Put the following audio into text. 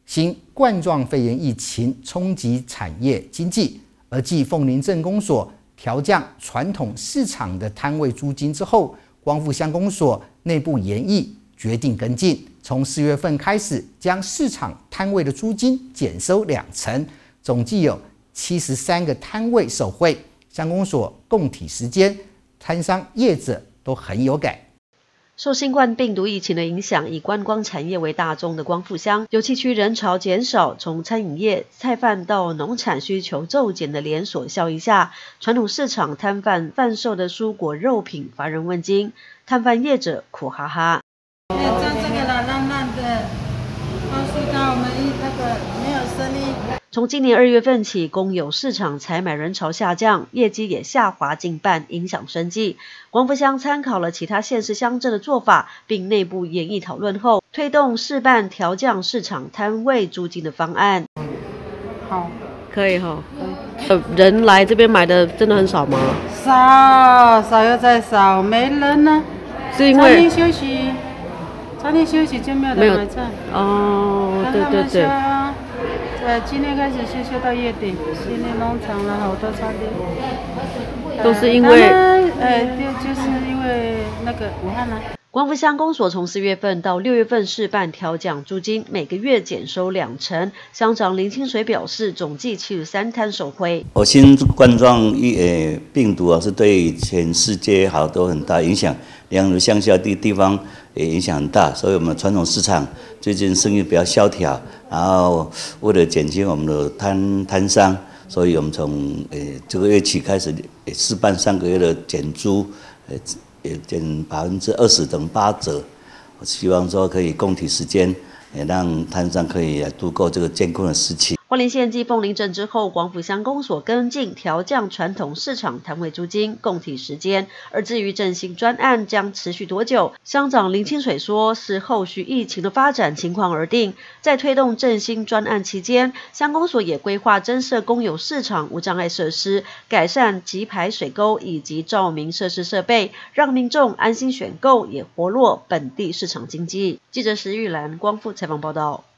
新冠状肺炎疫情冲击产业经济，而继凤林镇公所调降传统市场的摊位租金之后，光复乡公所内部研议决定跟进，从4月份开始将市场摊位的租金减收20%，总计有73个摊位受惠。乡公所共体时间，摊商业者都很有感。 受新冠病毒疫情的影响，以观光产业为大宗的光复乡，油气区人潮减少，从餐饮业、菜贩到农产需求骤减的连锁效应下，传统市场摊贩贩售的蔬果肉品乏人问津，摊贩业者苦哈哈。 像这个啦，烂烂的，告诉他我们那个没有生意。 从今年2月份起，公有市场采买人潮下降，业绩也下滑近半，影响生计。光复乡参考了其他县市乡镇的做法，并内部研议讨论后，推动试办调降市场摊位租金的方案。 好， 可以哈。人来这边买的真的很少吗？ 少又再少，没人呢。 是因为餐厅休息就没有人买菜。 哦，对对。 今天开始休到月底，今天农场了好多餐厅， 都是因为就是因为那个武汉呢。 光复乡公所从4月份到6月份试办调降租金，每个月减收2%。乡长林清水表示，总计73摊受惠。 新冠状病毒是对全世界都很大影响，例如乡下地方也影响很大，所以我们传统市场最近生意比较萧条，然后为了减轻我们的摊商，所以我们从这个月起开始试办3个月的减租，也减20%等8折。我希望说可以共体时间，也让摊商可以度过这个艰困的时期。 花莲县继凤林镇之后，光复乡公所跟进调降传统市场摊位租金，共体时间。而至于振兴专案将持续多久，乡长林清水说，是后续疫情的发展情况而定。在推动振兴专案期间，乡公所也规划增设公有市场无障碍设施，改善集排水沟以及照明设施设备，让民众安心选购，也活络本地市场经济。记者石玉兰光复采访报道。